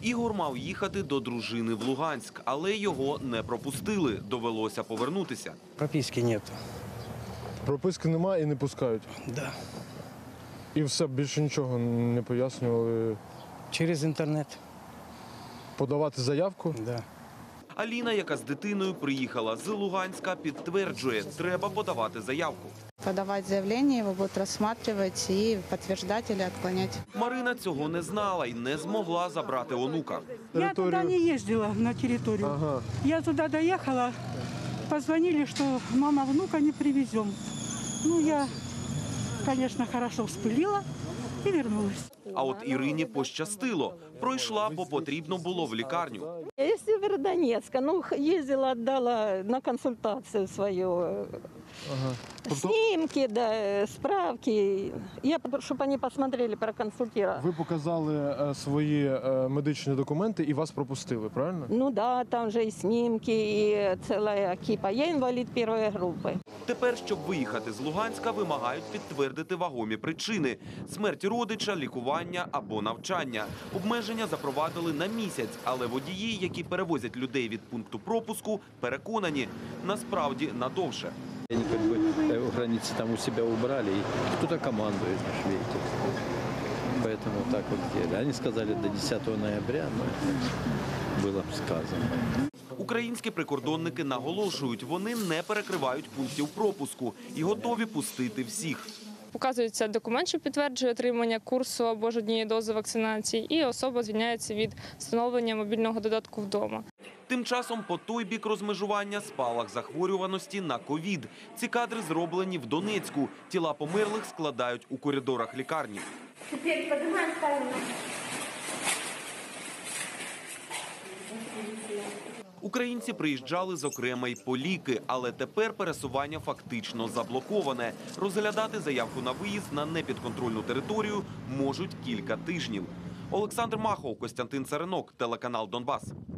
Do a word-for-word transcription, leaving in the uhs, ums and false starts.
Ігор мав їхати до дружини в Луганськ, але його не пропустили. Довелося повернутися. Прописки нету. Прописки немає і не пускають? Да. І все, більше нічого не пояснювали? Через інтернет. Подавати заявку? Да. Аліна, яка з дитиною приїхала з Луганська, підтверджує, треба подавати заявку. Подавать заявление, его будут рассматривать и подтверждать или отклонять. Марина цього не знала і не змогла забрати онука. Я туда не ездила, на территорию. Ага. Я туда доехала, позвонили, что мама внука не привезем. Ну, я, конечно, хорошо вспылила и вернулась. А от Ірині пощастило. Пройшла, бо потрібно було в лікарню. Я из Северодонецка, ну, ездила, отдала на консультацию свою. Ага. Снимки, да, справки. Я, чтобы они посмотрели, проконсультировали. Ви показали е, свої е, медичні документи і вас пропустили, правильно? Ну да, там же и снимки, и целая кипа. Я инвалид первой группы. Тепер, щоб виїхати з Луганська, вимагають підтвердити вагомі причини – смерть родича, лікування або навчання. Обмеження запровадили на місяць, але водії, які перевозять людей від пункту пропуску, переконані – насправді надовше. Они как бы границы там у себя убрали, и кто-то командует, видите. Поэтому так вот делали. Они сказали до десятого ноября, но это было сказано. Українські прикордонники наголошують, вони не перекривають пунктів пропуску і готові пустити всіх. Показується документ, що підтверджує отримання курсу або ж однієї дози вакцинації, і особа звільняється від встановлення мобільного додатку вдома. Тим часом по той бік розмежування спалах захворюваності на ковід. Ці кадри зроблені в Донецьку. Тіла померлих складають у коридорах лікарні. Тепер піднімаємо, ставимо. Українці приїжджали, зокрема, й по ліки, але тепер пересування фактично заблоковане. Розглядати заявку на виїзд на непідконтрольну територію можуть кілька тижнів. Олександр Махов, Костянтин Царинок, телеканал «Донбас».